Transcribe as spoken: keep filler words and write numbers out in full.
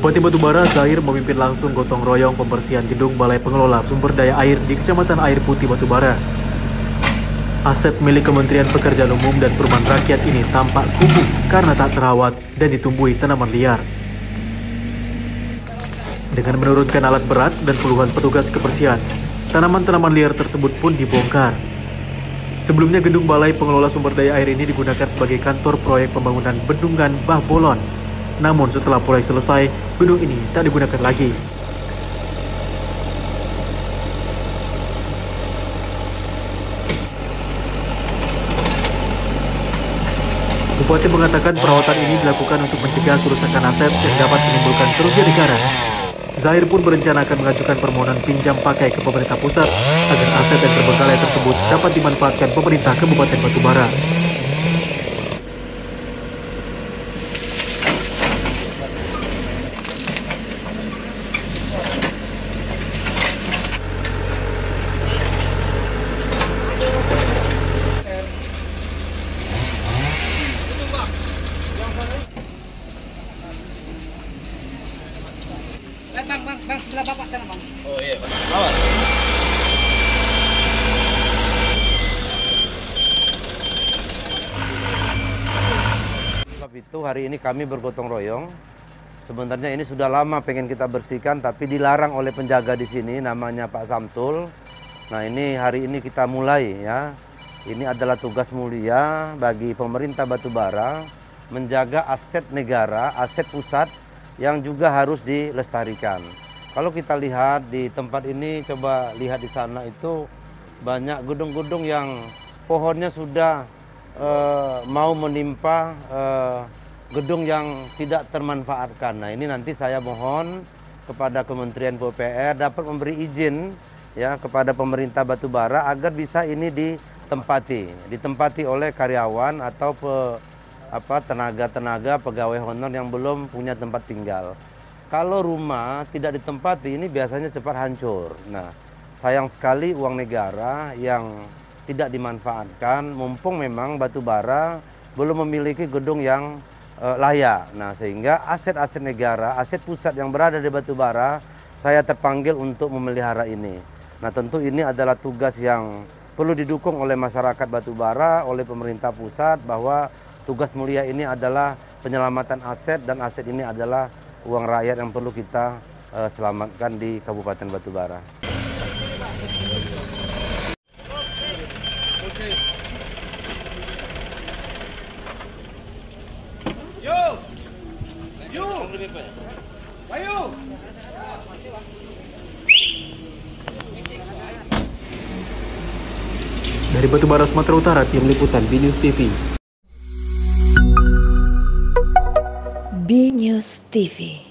Bupati Batubara Zahir memimpin langsung gotong royong pembersihan gedung Balai Pengelola Sumber Daya Air di Kecamatan Air Putih Batubara. Aset milik Kementerian Pekerjaan Umum dan Perumahan Rakyat ini tampak kumuh karena tak terawat dan ditumbuhi tanaman liar. Dengan menurunkan alat berat dan puluhan petugas kebersihan, tanaman-tanaman liar tersebut pun dibongkar. Sebelumnya gedung Balai Pengelola Sumber Daya Air ini digunakan sebagai kantor proyek pembangunan bendungan Bah Bolon. Namun setelah proyek selesai, gedung ini tak digunakan lagi. Bupati mengatakan perawatan ini dilakukan untuk mencegah kerusakan aset yang dapat menimbulkan kerugian negara. Zahir pun berencana akan mengajukan permohonan pinjam pakai ke pemerintah pusat agar aset yang terbengkalai tersebut dapat dimanfaatkan pemerintah Kabupaten Batubara. Bang, bang, bang, sebelah bapak sana, bang. Oh iya, Pak. Lawan. Sebab itu hari ini kami bergotong royong. Sebenarnya ini sudah lama pengen kita bersihkan, tapi dilarang oleh penjaga di sini, namanya Pak Samsul. Nah ini hari ini kita mulai ya. Ini adalah tugas mulia bagi pemerintah Batubara menjaga aset negara, aset pusat yang juga harus dilestarikan. Kalau kita lihat di tempat ini, coba lihat di sana itu banyak gedung-gedung yang pohonnya sudah uh, mau menimpa uh, gedung yang tidak termanfaatkan. Nah ini nanti saya mohon kepada Kementerian P U P R dapat memberi izin ya kepada pemerintah Batubara agar bisa ini ditempati, ditempati oleh karyawan atau pe, apa tenaga-tenaga pegawai honor yang belum punya tempat tinggal. Kalau rumah tidak ditempati ini biasanya cepat hancur. Nah, sayang sekali uang negara yang tidak dimanfaatkan, mumpung memang Batubara belum memiliki gedung yang uh, layak. Nah, sehingga aset-aset negara, aset pusat yang berada di Batubara, saya terpanggil untuk memelihara ini. Nah, tentu ini adalah tugas yang perlu didukung oleh masyarakat Batubara, oleh pemerintah pusat, bahwa tugas mulia ini adalah penyelamatan aset, dan aset ini adalah uang rakyat yang perlu kita uh, selamatkan di Kabupaten Batubara. Yo! Yo! Ayo! Dari Batubara, Sumatera Utara, Tim Liputan B News T V. B News T V.